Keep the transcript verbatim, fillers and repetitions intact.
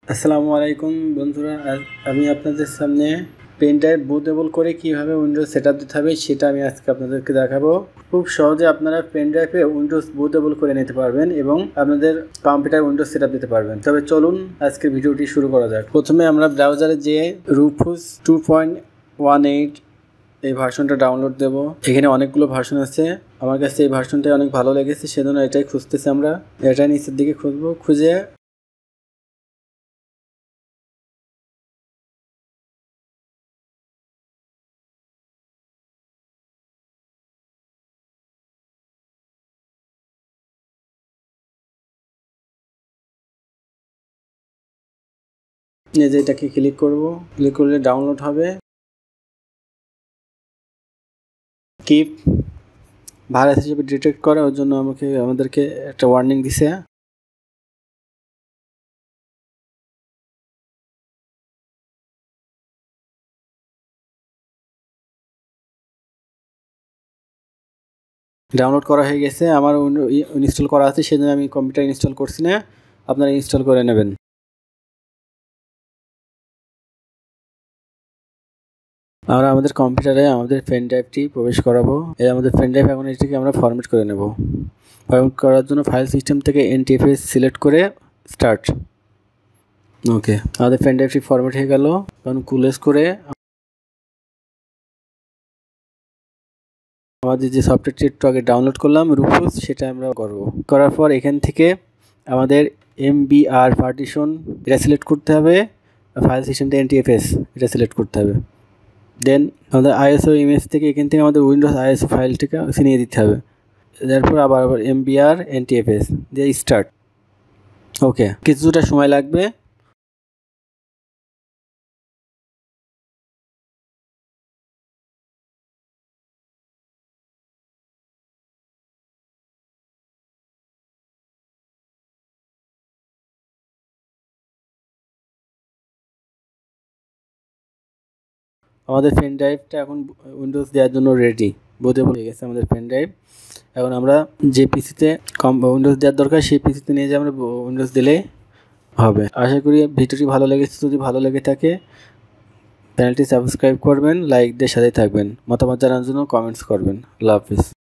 আসসালামু আলাইকুম বন্ধুরা, আমি আপনাদের সামনে পেন ড্রাইভ বুটেবল করে কীভাবে উইন্ডোজ সেটআপ দিতে হবে সেটা আমি আজকে আপনাদেরকে দেখাবো। খুব সহজে আপনারা পেন ড্রাইভে উইন্ডোজ বুটেবল করে নিতে পারবেন এবং আপনাদের কম্পিউটার উইন্ডোজ সেটআপ দিতে পারবেন। তবে চলুন আজকের ভিডিওটি শুরু করা যাক। প্রথমে আমরা ব্রাউজারে যে Rufus two point one eight এই ভার্সনটা ডাউনলোড দেব। এখানে অনেকগুলো ভার্সন আছে, আমার কাছে এই ভার্সনটাই অনেক ভালো লেগেছে, সেজন্য এটাই খুঁজতেছি। আমরা এটা নিচের দিকে খুঁজবো, খুঁজে এই যে এটাকে ক্লিক করব। ক্লিক করলে ডাউনলোড হবে। কিপ ভাইরাস হিসেবে ডিটেক্ট করে, ওর জন্য আমাকে আমাদেরকে একটা ওয়ার্নিং দিছে। ডাউনলোড করা হয়ে গেছে, আমার ইনস্টল করা আছে, সেজন্য আমি কম্পিউটার ইনস্টল করছি না, আপনারা ইনস্টল করে নেবেন। আমরা আমাদের কম্পিউটারে আমাদের পেন ড্রাইভটি প্রবেশ করাবো। এই আমাদের পেন ড্রাইভ, এখন এটিকে আমরা ফরম্যাট করে নেব। ফরম্যাট করার জন্য ফাইল সিস্টেম থেকে এনটিএফএস সিলেক্ট করে স্টার্ট। ওকে, আমাদের পেন ড্রাইভটি ফরম্যাট হয়ে গেল। এখন ক্লোজ করে আমাদের যে সফটওয়্যারটি একটু আগে ডাউনলোড করলাম রুফুস, সেটা আমরা করব। করার পর এখান থেকে আমাদের এমবিআর পার্টিশন এটা সিলেক্ট করতে হবে, ফাইল সিস্টেমটা এনটিএফএস এটা সিলেক্ট করতে হবে। দেন আমাদের আইএসও ইমেজ থেকে এখান থেকে আমাদের উইন্ডোজ আইএসও ফাইলটিকে নিয়ে দিতে হবে। তারপর আবার আবার এমবিআর এনটিএফএস দিয়ে স্টার্ট। ওকে, কিছুটা সময় লাগবে। আমাদের পেন ড্রাইভটা এখন উইন্ডোজ দেওয়ার জন্য রেডি, বুটেবল হয়ে গেছে আমাদের পেন ড্রাইভ। এখন আমরা যে পিসিতে কম উইন্ডোজ দেওয়ার দরকার সেই পিসিতে নিয়ে যেয়ে আমরা উইন্ডোজ দিলেই হবে। আশা করি ভিডিওটি ভালো লেগেছে। যদি ভালো লেগে থাকে চ্যানেলটি সাবস্ক্রাইব করবেন, লাইক দিয়ে সাথে থাকবেন, মতামত জানার জন্য কমেন্টস করবেন। আল্লাহ হাফিজ।